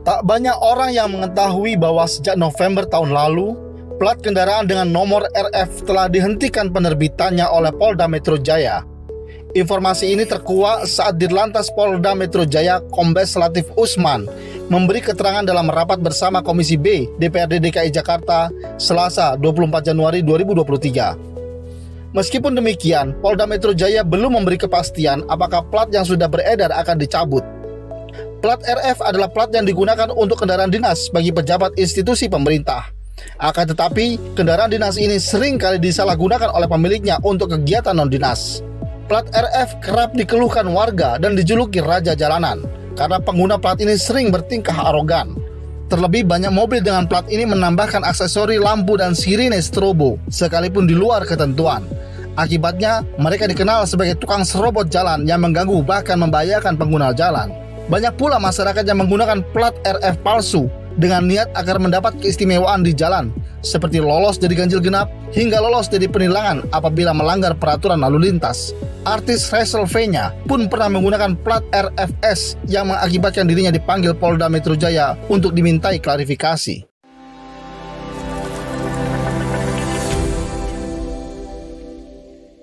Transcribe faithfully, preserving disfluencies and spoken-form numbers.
Tak banyak orang yang mengetahui bahwa sejak November tahun lalu, plat kendaraan dengan nomor R F telah dihentikan penerbitannya oleh Polda Metro Jaya. Informasi ini terkuak saat Dirlantas Polda Metro Jaya Kombes Latif Usman memberi keterangan dalam rapat bersama Komisi B D P R D D K I Jakarta Selasa dua puluh empat Januari dua ribu dua puluh tiga. Meskipun demikian, Polda Metro Jaya belum memberi kepastian apakah plat yang sudah beredar akan dicabut. Plat R F adalah plat yang digunakan untuk kendaraan dinas bagi pejabat institusi pemerintah. Akan tetapi, kendaraan dinas ini sering kali disalahgunakan oleh pemiliknya untuk kegiatan non-dinas. Plat R F kerap dikeluhkan warga dan dijuluki raja jalanan karena pengguna plat ini sering bertingkah arogan. Terlebih banyak mobil dengan plat ini menambahkan aksesori lampu dan sirine strobo sekalipun di luar ketentuan. Akibatnya, mereka dikenal sebagai tukang serobot jalan yang mengganggu bahkan membahayakan pengguna jalan. Banyak pula masyarakat yang menggunakan plat R F palsu dengan niat agar mendapat keistimewaan di jalan, seperti lolos dari ganjil genap hingga lolos dari penilangan apabila melanggar peraturan lalu lintas. Artis Rachel V-nya pun pernah menggunakan plat R F S yang mengakibatkan dirinya dipanggil Polda Metro Jaya untuk dimintai klarifikasi.